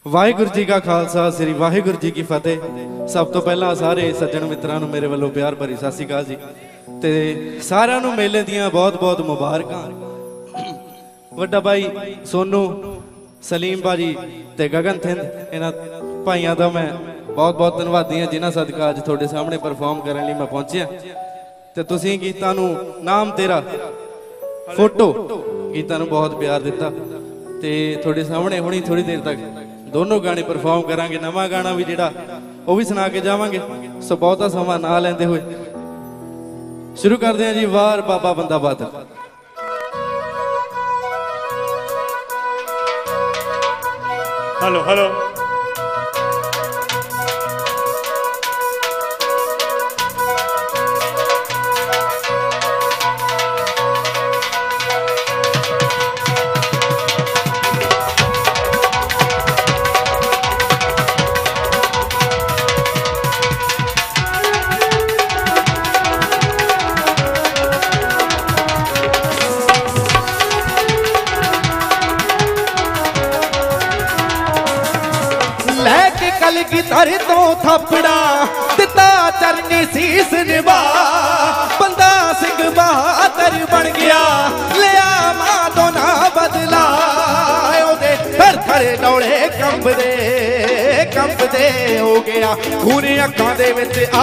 वाहिगुरू जी का खालसा श्री वाहिगुरू जी की फतेह। सब तो पहला सारे सज्जन मित्रां नूं मेरे वालों प्यार भरी सत श्री अकाल जी ते सारिआं नूं मेले दियां बहुत बहुत मुबारकां। वड्डा भाई सोनू सलीम भाजी ते गगन थिंद इन्हां भाइयों का मैं बहुत बहुत धन्नवादी हाँ जिन्हां सदका अज तुहाडे सामने परफॉर्म करने लई मैं पहुंचिया ते तुसीं गीतां नूं नाम तेरा फोटो गीतां नूं बहुत प्यार दिता ते तुहाडे सामने हुणी थोड़ी देर तक दोनों गाने परफॉर्म करांगे। नवा गाना भी जिहड़ा वो भी सुना के जावांगे। सो बहुता समा ना लैंदे हुए शुरू करते हैं जी। वार बाबा बंदा बहादुर। हेलो हेलो की तर तो थपड़ा दिता चरनी सीस निभा बंदा सिंह बहादुर बन गया लिया मां तो ना बदला ओदे थर थर डोले कंबदे हो गया खून अखां दे विच आ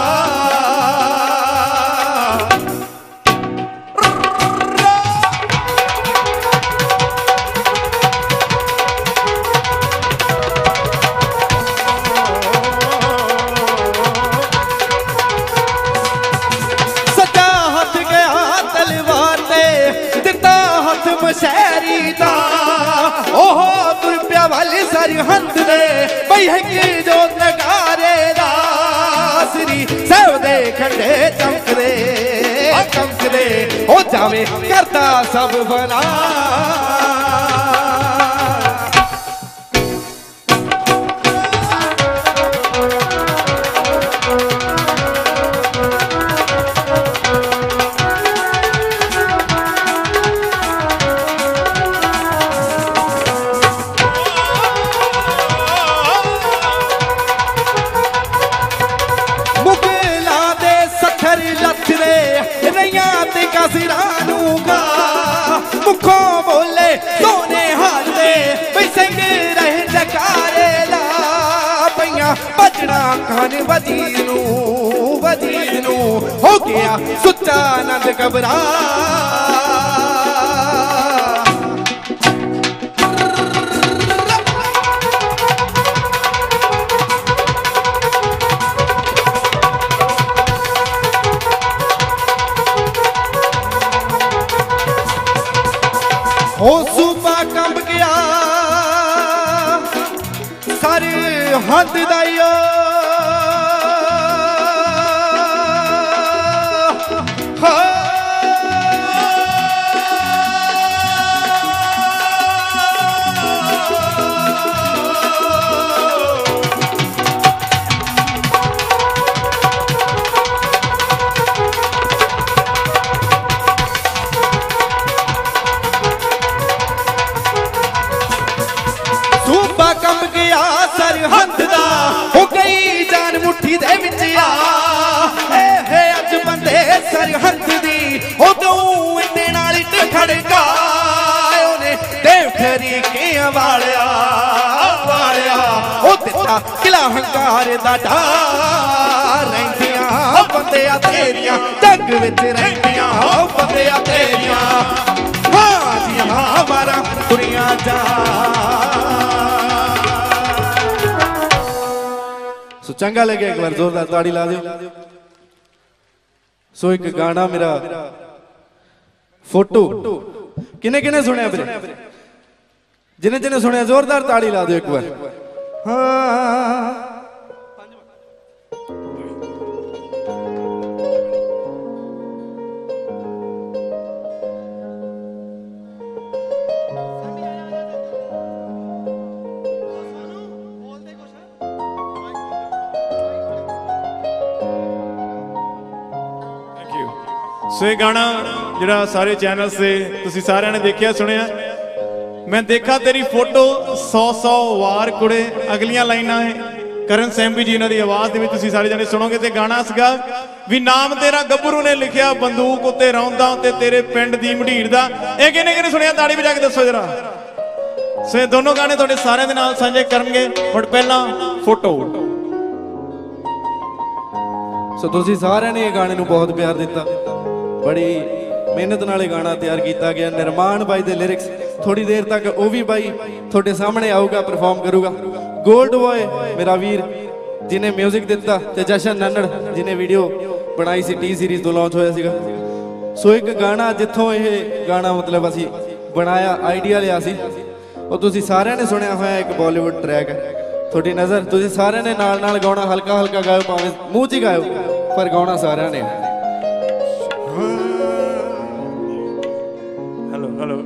मशहरी दा ओहो तुर प्या वाली सरहंद दे बही जो नगारे दा श्री सब दे खंडे चमकदे हो जावे करता सब बना मुखों बोले सोने हाले सिंह रहे जकारे ला पैया बजना खान वजीर नू हो गया सुच्चा नंद घबरा हो सूबा कंब गया सारे हद दाइयो सरहद दा हो गई जान मुट्ठी दे विच आ अज बंदे सरहद दी हो तू इन्ने नाल खड़का ओने देव ठरीके वालिया हो दिता किला हंकार दा ढार रहिंदियां बंदियां तेरियां जग विच रहिंदियां बंदियां तेरियां हां जी हां मारा दुनिया जा सो चंगा लगे एक बार जोरदार ताड़ी ला दो। सो एक गाना मेरा फोटो किने किने सुने जिन्हें जिन्हें सुने जोरदार ताड़ी ला दो एक बार। हाँ सो ये गाना जिहड़ा सारे चैनल से तुसीं सारिआं ने देखिया सुनिया मैं देखा तेरी फोटो 100 वार कुड़े। अगलियां लाइनां है करण सैम्बी जी इन्हों की आवाज दे विच तुसीं सारे जने सुनोगे। ते गाना सीगा भी नाम तेरा गब्बरू ने लिखिया बंदूक उत्ते रौंदा ते तेरे पिंड दी मढीर दा। ये किने सुनिया ताड़ी बजा के दसो जरा। सो ये दोनों गाने तुहाडे सारे दे नाल साझे करनगे। बट पहला फोटो। सो तुसीं सारिਆਂ ने ये गाने नूं बहुत प्यार दिता। बड़ी मेहनत नाल ये गाना तैयार किया गया। निर्माण बाई दे लिरिक्स थोड़ी देर तक वो भी बाई थोड़े सामने आऊगा परफॉर्म करूगा। गोल्ड बॉय मेरा वीर जिन्हें म्यूजिक दिता ते जशन नन्नड़ जिन्हें वीडियो बनाई सी टी सीरीज तो लॉन्च होया सीगा। सो एक गाना जिथों ये गाना मतलब असी बनाया आइडिया लिया सी और तुसी सारिਆਂ ने सुनिया होया एक बॉलीवुड ट्रैक है। थोड़ी नज़र तुसी सारिਆਂ ने नाल नाल गाना हल्का हल्का गाओ भावें मूँह च ही गाओ पर गाना सारिਆਂ ने। Hello hello.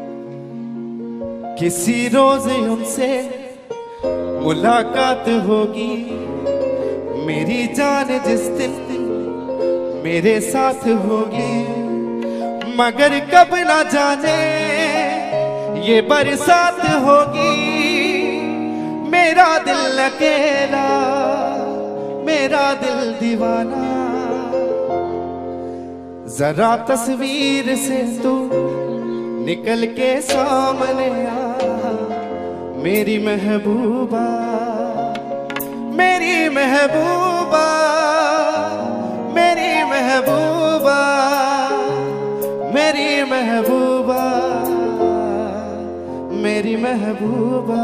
किसी रोज उनसे मुलाकात होगी मेरी जान जिस दिन मेरे साथ होगी। मगर कब ना जाने ये बरसात होगी। मेरा दिल अकेला मेरा दिल दीवाना। जरा तस्वीर से तू निकल के सामने आ मेरी महबूबा मेरी महबूबा मेरी महबूबा मेरी महबूबा मेरी महबूबा।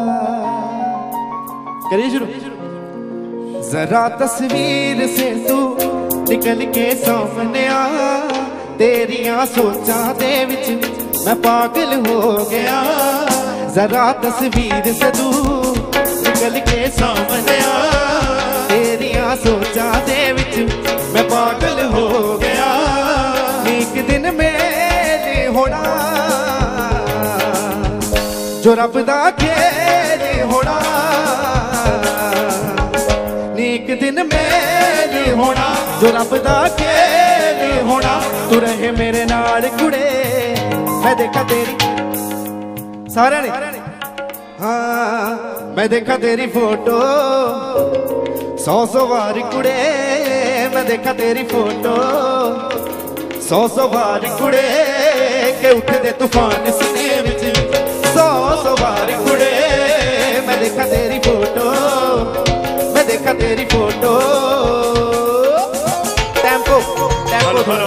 करिए शुरू। जरा तस्वीर से तू निकल के सामने आ तेरिया सोचा दे विच मैं पागल हो गया। जरा तस्वीर से तू निकल के सामने आ तेरिया सोचा दे विच मैं पागल हो गया। एक दिन मेरे होना जो रब दा खेल होना। एक दिन मेरे होना जो रब दा खेल होना। तू रहे मेरे नाल कुड़े मैं देखा तेरी सारे ने हाँ मैं देखा तेरी फोटो 100 बार कुड़े। मैं देखा तेरी फोटो 100 बार कुड़े के उठदे तूफान सीने विच 100 बार कुड़े। मैं देखा तेरी फोटो मैं देखा तेरी फोटो। टेम्पो टेम्पो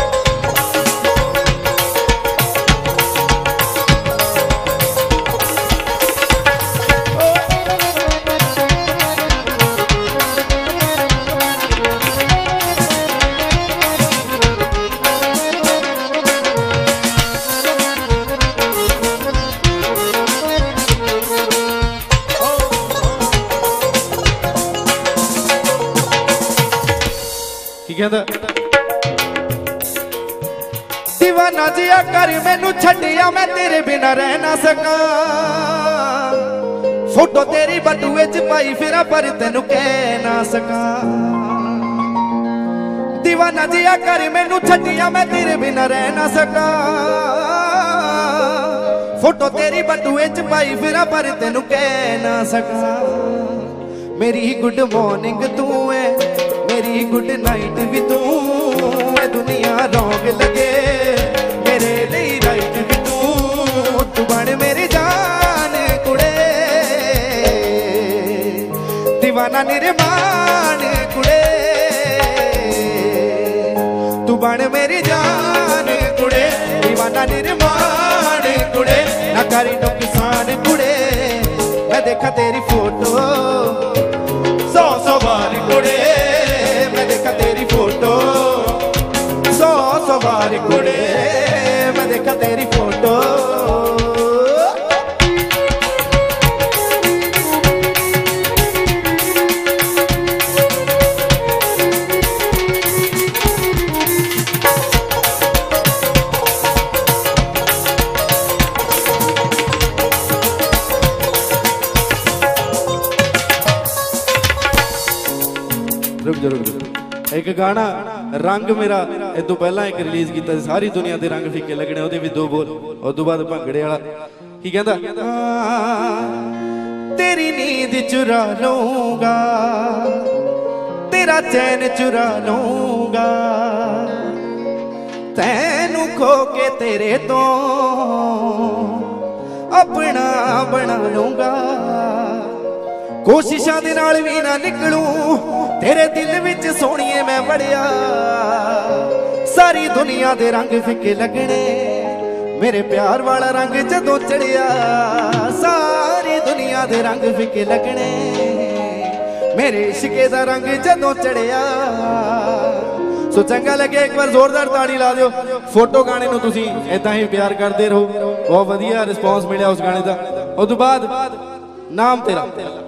दीवाना जिया कर मैनू छड्डिया मैं तेरे बिना रह ना सका। फोटो तेरी बटुए च पाई फिरा पर तेनू कह ना सका। दीवाना जिया कर मैनू छड्डिया मैं तेरे बिना रह ना सका। फोटो तेरी बटुए च पाई फिरा पर तेनू कह ना सका। मेरी गुड मॉर्निंग तू है मेरी गुड नाइट भी तू है। दुनिया रौंग लगे मेरे लिए राइट भी तू बन मेरी जान कुड़े। दीवाना निर्माण कुड़े तू बन मेरी जान कुड़े। दीवाना निर्माण कुड़े ना करी नुकसान कुड़े। मैं देखा तेरी फोटो 100 बार कुड़े। मैं देखा तेरी फोटो 100 बार कुड़े। मैं देखा तेरी फोटो। एक गाना रंग मेरा इस तो पहला एक रिलीज किया सारी दुनिया के रंग फीके लगने वो भी 2 बोल उस तो बाद भंगड़े वाला ਕੀ ਕਹਿੰਦਾ? तेरी नींद चुरा लूंगा, तेरा चैन चुरा लूंगा, तैनू खो के तेरे तो अपना बना लूंगा। कोशिशां दे नाल भी ना निकलूं तेरे दिल विच सोहणीए मैं वड़िया। सारी दुनिया दे रंग फिके लगने, मेरे प्यार वाला रंग जदों चढ़िया। सारी दुनिया दे रंग फिके लगने, मेरे इश्के दा रंग जदों चढ़िया। सो चंगा लगे एक बार जोरदार ताड़ी ला दिओ। फोटो गाने नूं तुसीं इदां ही प्यार करदे रहो, बहुत वधिया रिस्पॉन्स मिलिया उस गाने दा। उस तों बाद नाम तेरा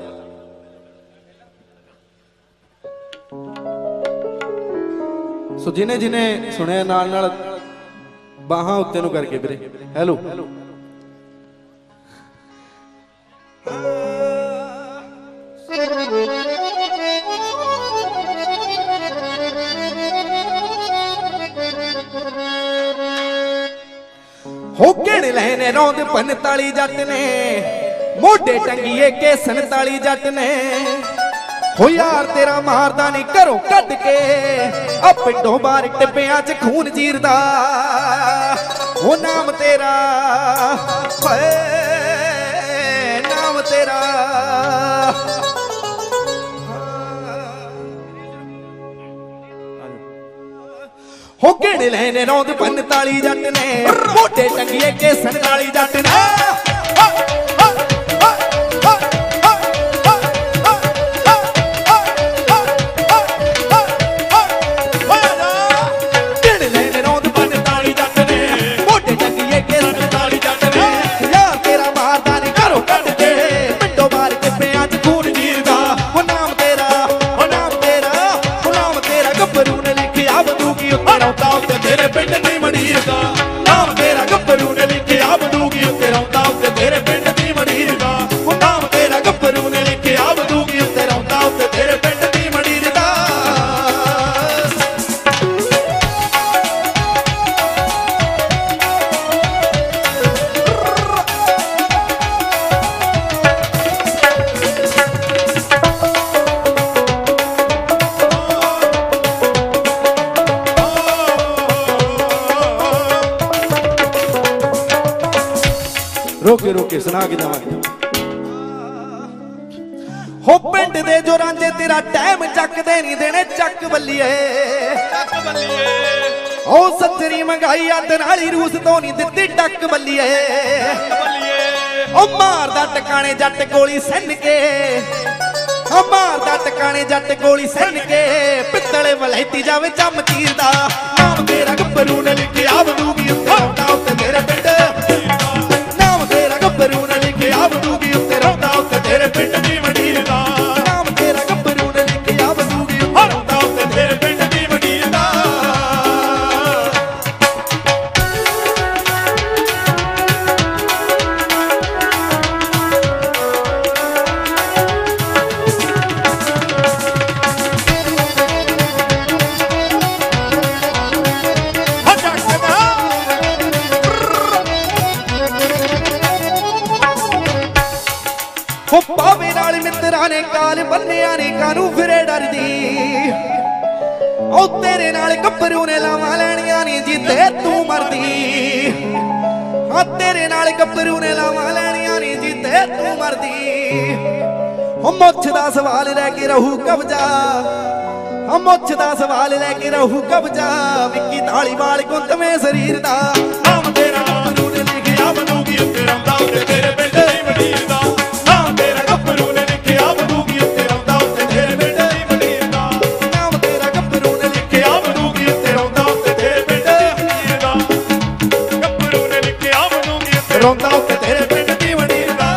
सो जिन्हें जिन्हें सुने नाल नाल बाहां उत्ते नूं करके वीरे हेलो। हो केड़ लैने रौंद 45 जट ने, मोढे टंगीए के 47 जट ने। हो यार तेरा मारदा नहीं घरों कट के, आ पिंडों बाहर टिब्बियां च खून चीरदा। हो नाम तेरा नाम तेरा हो केड़े लैने रौंद 45 जट ने, मोढे टंगीए के 47 जट ने। रोके रोके सुना के जावांगे। हो पिंड दे जो रांझे तेरा टाइम चकदे नहीं देने चक बल्लीए। ओ सच्चरी मंगाई अद नाली रूस तो नहीं दित्ती टक बल्लीए। ओ मारदा टकाने जट गोली सन के, ओ मारदा टकाने जट गोली सन के। पित्तले वलैती जावे चम चीरदा, नाम तेरा गब्बरू ने लिखिया बदूगी उत्ते रौंदा उत्ते तेरे पिंड। गब्बरू ने लिखिया बदूगी उत्ते रौंदा उत्ते तेरे पिंड दी मंडीर दा। नाम तेरा गब्बरू ने लिखिया बदूगी उत्ते रौंदा उत्ते तेरे पिंड दी मंडीर दा। हो पावे नाल मित्रा ने काल बन्निया ने कानू फिरे डरदी। ओ तेरे नाल गब्बरू ने लावां लैणियां नी जिते तू मरदी। हाँ तेरे नाल गब्बरू ने लावां लैणियां नी जिते तू मरदी। हो मुछ दा सवाल लैके रहू कब्जा, हो मुछ दा सवाल लैके रहू कब्जा। विक्की धालीवाल गुंतवें शरीर दा, नाम तेरा गब्बरू ने लिखिया बदूगी उत्ते रौंदा उत्ते तेरे पिंड दी मंडीर दा। रौंदा उत्ते तेरे पिंड दी मंडीर दा।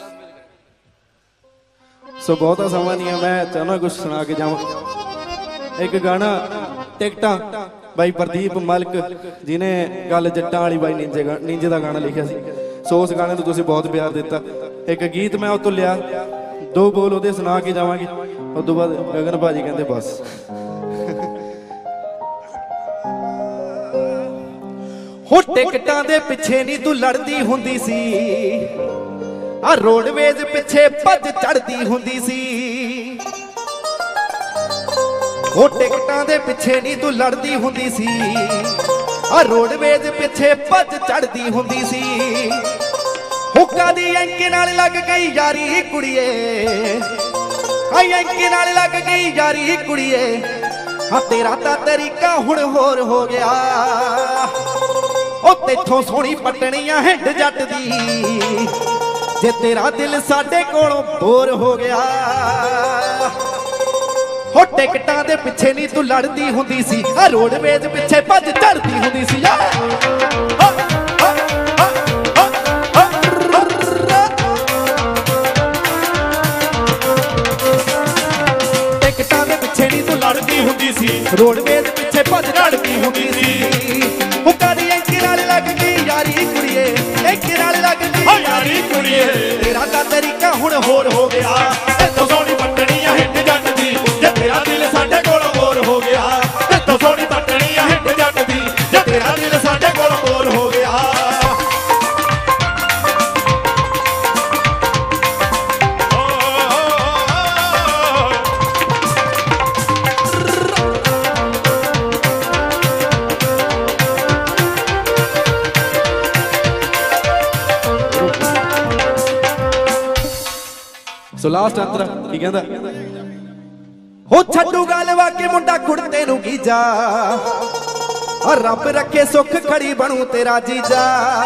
सो बहुता समा नहीं है, मैं चाहना कुछ सुना के जाऊँ। एक गाना टिकटा बाई प्रदीप मलिक जिन्हें गल जट्टां वाली बाई नींजे का गाना लिखा सी। सो उस गाने को तुसीं बहुत प्यार दिता। एक गीत मैं उस तो लिया, 2 बोल उहदे सुना के जावांगे। उस तो बाद गगन भाजी कहते बस हो टिकटां दे पिछे नहीं तू लड़दी हुंदी सी, आ रोडवेज पिछे भज चढ़दी हुंदी सी। हो टिकटां दे पिछे नहीं तू लड़दी हुंदी सी, आ रोडवेज पिछे भज चढ़दी हुंदी सी। हुक्का दी एंके नाल लग गई यारी कुड़िए, आई एंके नाल लग गई यारी कुड़िए। हाँ तेरा ता तरीका हुण होर हो गया, ओ तेथों सोहनी पटनियां हिंड जट दी, जे तेरा दिल साडे कोलों बोर हो गया। हो टिकटां दे पिछे नहीं तू लड़दी हुंदी सी, आ रोडवेज पिछे भज चढ़दी हुंदी सी। टिकटां दे पिछे नहीं तू लड़दी हुंदी सी, रोडवेज पिछे भज चढ़दी हुंदी सी। हुक्का दी एंके नाल लग गई यारी कुड़िए, एंके नाल लग गई यारी कुड़िए। तेरा ता तरीका हुण होर हो गया, इत्थों सोहनी पटनियां हिंड जट दी, जे तेरा दिल साडे कोलों बोर हो गया। इत्थों सोहनी पटनियां हिंड जट दी, जे तेरा दिल साडे कोलों बोर हो गया। सो लास्ट अंतरा की कहंदा, हो छड्डू गल वाके मुंडा कुड़ते नू गीजा, और रब रखे सुख खड़ी बनू तेरा जीजा।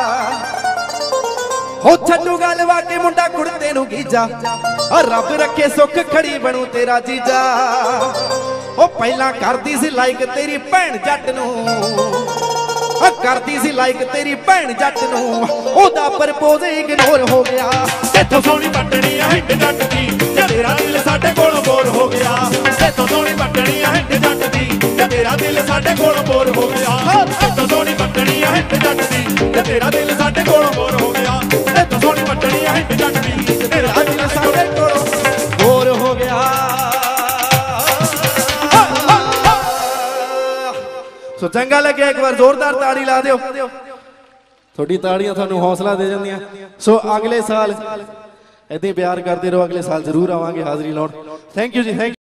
हो छड्डू गल वाके मुंडा कुड़ते नू गीजा, और रब रखे सुख खड़ी बनू तेरा जीजा। ओ पहला करदी सी लाइक तेरी भैन जट नू, करदी सी लाइक तेरी भैन जट नू, ओदा प्रपोज इग्नोर हो गया। इत्थों सोहनी पटनियां हिंड जट दी, जे तेरा दिल साडे कोलों बोर हो गया। इत्थों सोहनी पटनियां हिंड जट दी, जे तेरा दिल साडे कोलों बोर हो गया। इत्थों सोहनी पटनियां हिंड जट दी, जे तेरा दिल साडे कोलों बोर हो गया। इत्थों सोहनी पटनियां हिंड जट दी, जे तेरा दिल साडे कोलों बोर हो गया। सो चंगा लगे एक बार जोरदार ताड़ी ला दिओ, थोड़ी ताड़ियां थानू हौसला दे जांदियां। सो अगले साल इदां ही प्यार करते रहो, अगले साल जरूर आवांगे हाज़री लाउण। Thank you ji, thank you.